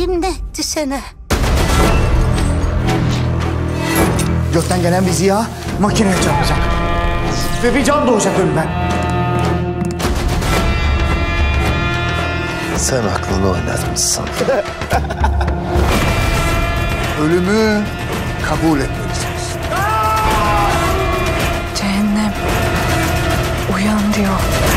Kim ne etti sana? Gökten gelen bir ziya makineye çarpacak. Ve bir can doğacak önünden. Sen aklını oynatmışsın. Ölümü kabul etmelisiniz. Cehennem uyan diyor.